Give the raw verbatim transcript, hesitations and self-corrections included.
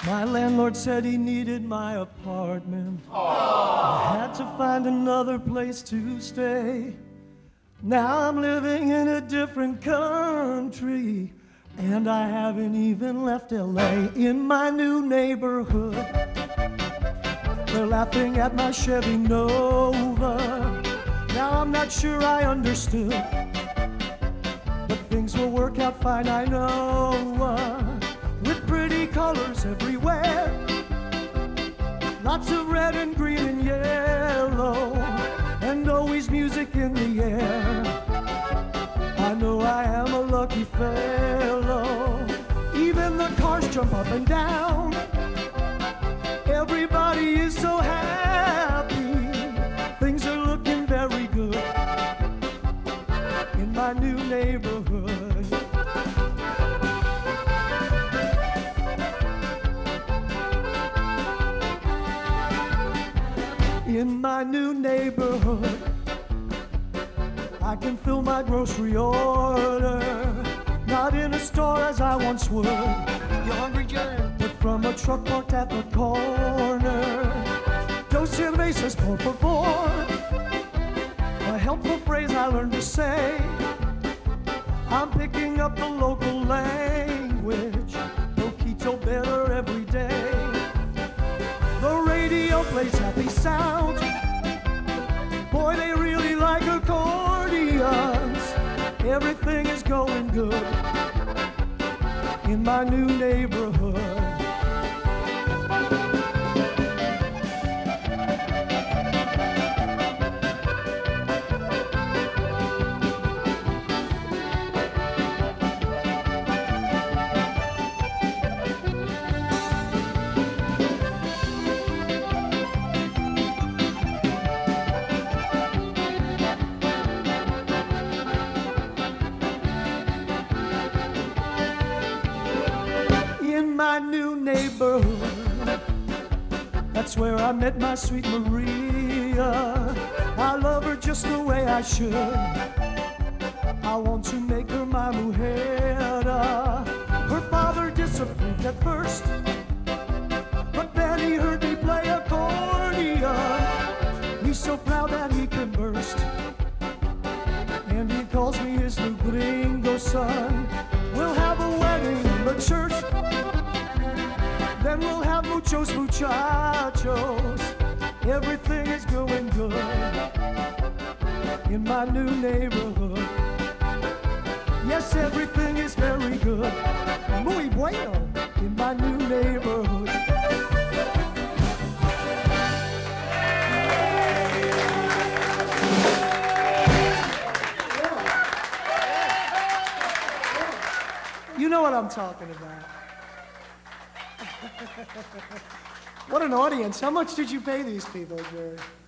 My landlord said he needed my apartment. I had to find another place to stay. Now I'm living in a different country, and I haven't even left L A. In my new neighborhood, they're laughing at my Chevy Nova. Now I'm not sure I understood, but things will work out fine, I know. With pretty colors everywhere, lots of red and green and yellow, and always music in the air. I know I am a lucky fellow. Even the cars jump up and down. Everybody is so happy. Things are looking very good in my new neighborhood. In my new neighborhood, I can fill my grocery order, not in a store as I once would. You hungry, Jen? But from a truck parked at the corner. Dos cervezas, por favor. A helpful phrase I learned to say. I'm picking up the local language, poquito better every day. The radio plays happy sounds. Boy, they really like accordions. Everything is going good in my new neighborhood. My new neighborhood, that's where I met my sweet Maria. I love her just the way I should. I want to make her my mujer. Her father disapproved at first, but then he heard me play accordion. He's so proud that he can burst, and he calls me his new gringo son. We'll have a wedding in the church, then we'll have muchos muchachos. Everything is going good in my new neighborhood. Yes, everything is very good. Muy bueno in my new neighborhood. You know what I'm talking about. What an audience. How much did you pay these people, Jerry?